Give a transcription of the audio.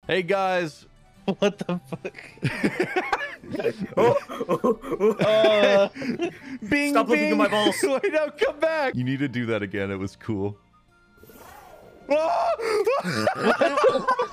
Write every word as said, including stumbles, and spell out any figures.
Hey guys. What the fuck? oh, oh, oh. Uh, Bing, Stop looking bing. at my balls. Wait, no, come back. You need to do that again. It was cool.